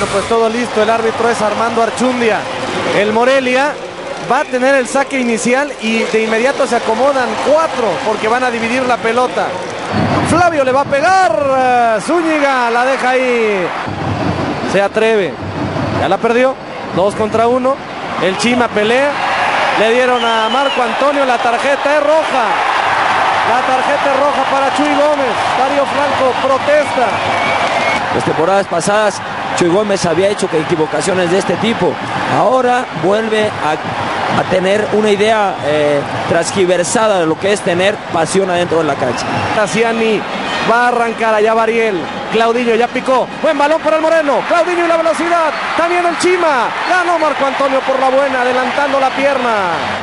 Bueno, pues todo listo, el árbitro es Armando Archundia. El Morelia va a tener el saque inicial y de inmediato se acomodan 4 porque van a dividir la pelota. Flavio le va a pegar, Zúñiga la deja ahí. Se atreve, ya la perdió, 2 contra 1. El Chima pelea, le dieron a Marco Antonio, la tarjeta es roja. La tarjeta es roja para Chuy Gómez. Darío Franco protesta. Las temporadas pasadas Chuy Gómez había hecho equivocaciones de este tipo. Ahora vuelve a tener una idea transgiversada de lo que es tener pasión adentro de la cancha. Tassiani va a arrancar, allá va Ariel. Claudinho ya picó, buen balón para el Moreno. Claudinho y la velocidad, también el Chima. Ganó Marco Antonio por la buena, adelantando la pierna.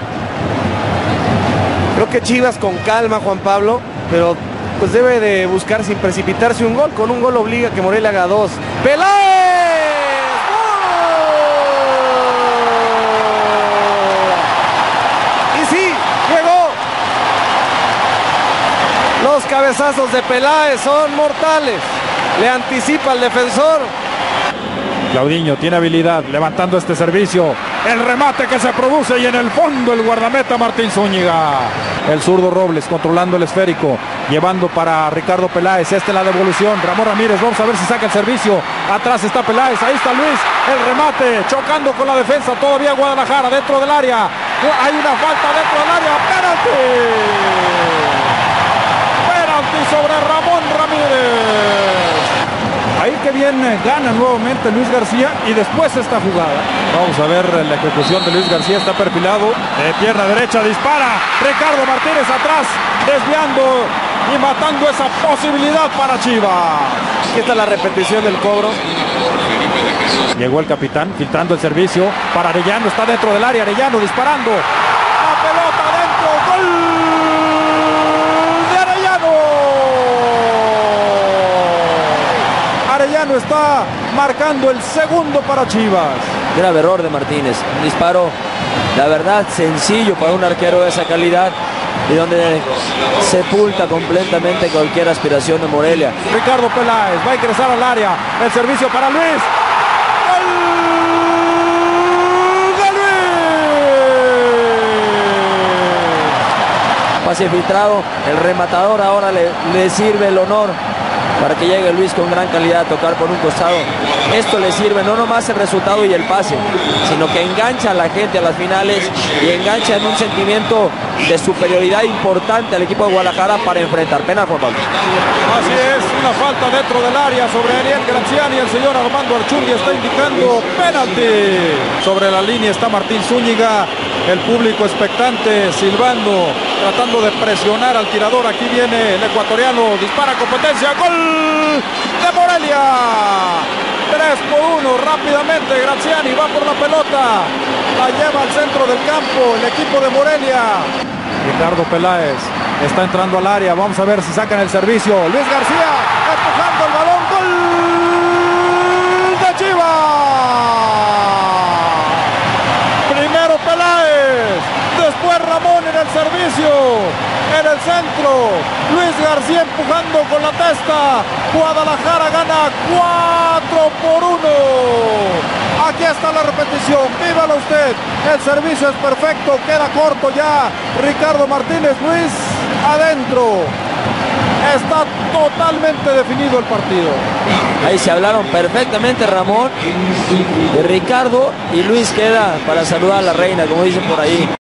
Creo que Chivas con calma, Juan Pablo, pero pues debe de buscar sin precipitarse un gol. Con un gol obliga a que Morelia haga 2. ¡Peláez! ¡Gol! Y sí, llegó. Los cabezazos de Peláez son mortales. Le anticipa al defensor. Claudinho tiene habilidad levantando este servicio. El remate que se produce y en el fondo el guardameta Martín Zúñiga. El zurdo Robles controlando el esférico, llevando para Ricardo Peláez. Esta es la devolución. Ramón Ramírez, vamos a ver si saca el servicio. Atrás está Peláez, ahí está Luis. El remate, chocando con la defensa. Todavía Guadalajara dentro del área. Hay una falta dentro del área. ¡Penalti! ¡Penalti sobre Ramón Ramírez! Ahí que bien gana nuevamente Luis García y después esta jugada. Vamos a ver la ejecución de Luis García, está perfilado, de pierna derecha dispara, Ricardo Martínez atrás, desviando y matando esa posibilidad para Chivas. Aquí está la repetición del cobro. Llegó el capitán, filtrando el servicio para Arellano, está dentro del área, Arellano disparando. La pelota dentro, gol. Arellano está marcando el segundo para Chivas. Grave error de Martínez. Un disparo, la verdad, sencillo para un arquero de esa calidad y donde sepulta completamente cualquier aspiración de Morelia. Ricardo Peláez va a ingresar al área. El servicio para Luis. ¡Gol de Luis! Pase filtrado. El rematador ahora le sirve el honor para que llegue Luis con gran calidad a tocar por un costado. Esto le sirve no nomás el resultado y el pase, sino que engancha a la gente a las finales y engancha en un sentimiento de superioridad importante al equipo de Guadalajara para enfrentar. Penal, Juan Pablo. Así es, una falta dentro del área sobre Ariel Graziani. El señor Armando Archundia está indicando penalti. Sobre la línea está Martín Zúñiga. El público expectante, silbando, tratando de presionar al tirador. Aquí viene el ecuatoriano, dispara competencia, gol de Morelia. 3-1, rápidamente Graziani va por la pelota, la lleva al centro del campo el equipo de Morelia. Ricardo Peláez está entrando al área, vamos a ver si sacan el servicio. Luis García empujando el balón, gol de Chivas. Primero Peláez, después Ramón en el servicio, en el centro, Luis García empujando con la testa. Guadalajara gana 4-1. Aquí está la repetición, vívalo usted. El servicio es perfecto, queda corto ya Ricardo Martínez. Luis adentro. Está totalmente definido el partido. Ahí se hablaron perfectamente Ramón, de Ricardo, y Luis queda para saludar a la reina, como dicen por ahí.